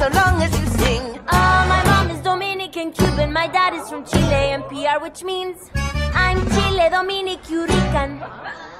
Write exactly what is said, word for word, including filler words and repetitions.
so long as you sing. Oh, my mom is Dominican, Cuban, my dad is from Chile, N P R, which means I'm Chile, Dominican, Rican.